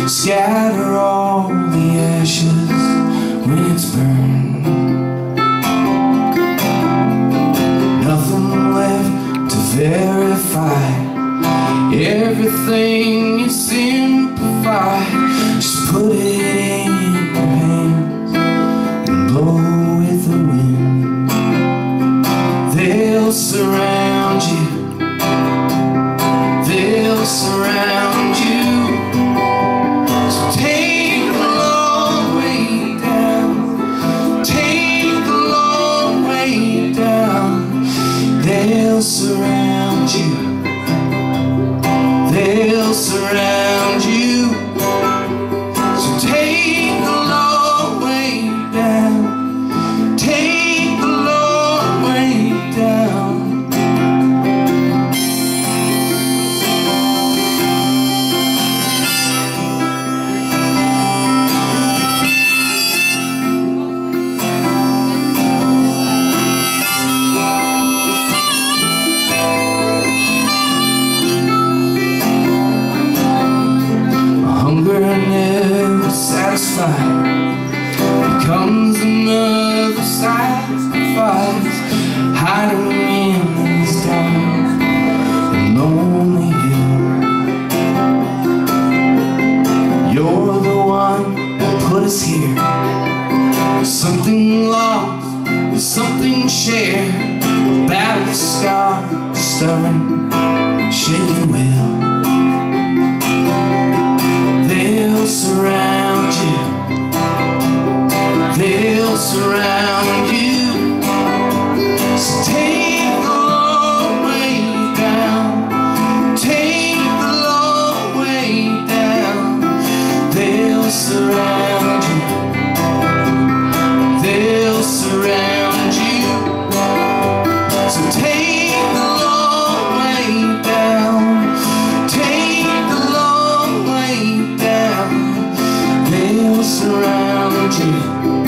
Scatter all the ashes when it's burned. Nothing left to verify. Everything you simplify. Just put it in your hands and blow with the wind. They'll surround you. They'll surround you. So take the long way down. Take the long way down. They'll surround you. They'll surround you. So take the long way down. Take the long way down. Never satisfied becomes another sacrifice, hiding in this dark and lonely hill. You're the one that put us here. There's something lost, there's something shared. Battle scar, stubborn, shaking will. They'll surround you. They'll surround you. So take the long way down. Take the long way down. They'll surround you. They'll surround you. So take the long way down. Take the long way down. They'll surround you.